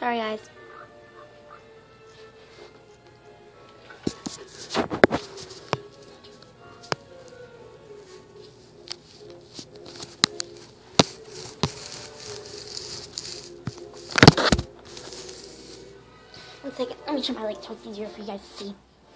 Sorry, guys. One second. Let me turn my light so it's easier for you guys to see.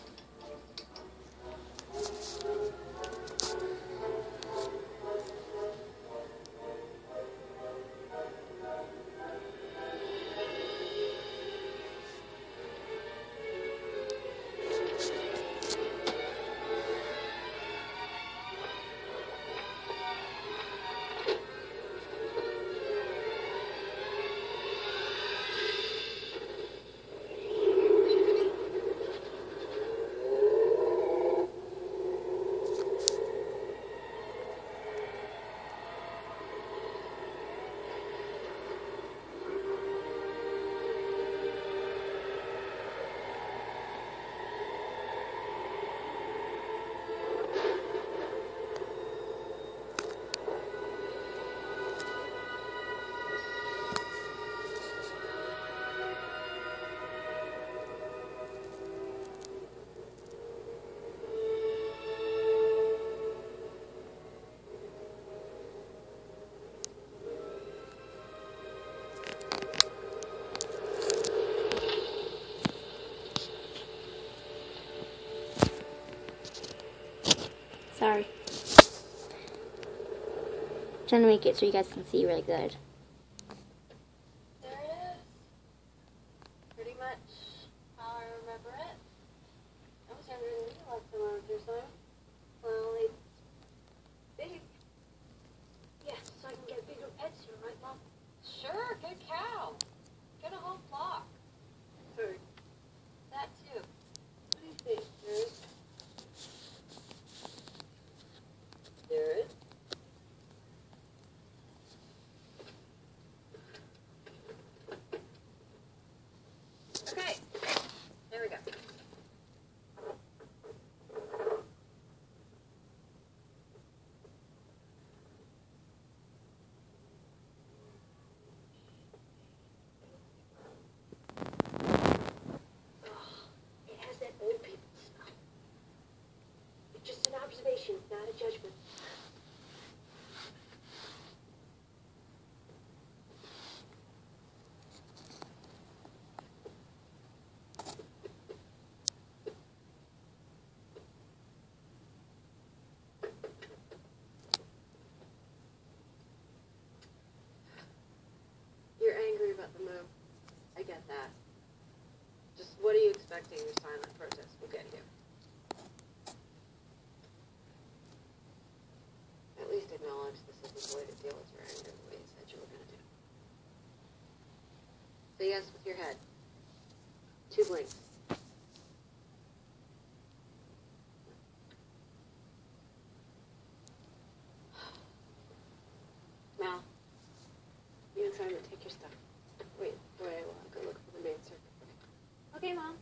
Sorry. Trying to make it so you guys can see really good. There it is. Pretty much how I remember it. I was younger than you last time I was here, son. Well, it's big. Yeah, so I can get bigger pets here, right, Mom? Sure, get a cow. Get a whole flock. Food. That too. What do you think, Jared? Jared? Okay, there we go. It has that old people smell. It's just an observation, not a judgment. You're angry about the move. I get that. Just what are you expecting your silent protest will get you? At least acknowledge this isn't the way to deal with your anger the way you said you were going to do. Say yes with your head. 2 blinks. Mal, you and Simon take your stuff. Wait, I will go look for the main circuit breaker. Okay, Mom.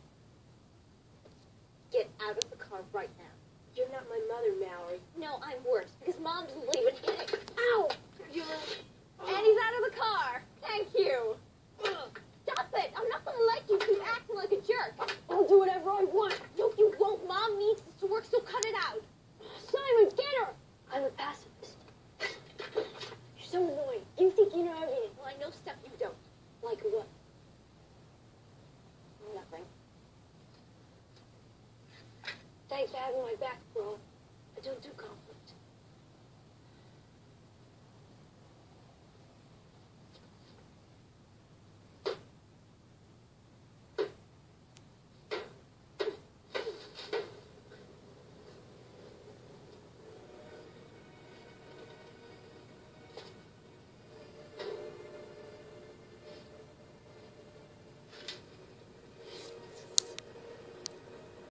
Get out of the car right now. You're not my mother, Mallory. No, I'm worse, because Mom doesn't leave it. Ow! And he's out of the car. Thank you. Stop it! I'm not gonna let you keep acting like a jerk. I'll do whatever I want. No, you won't. Mom needs this to work, so cut it out.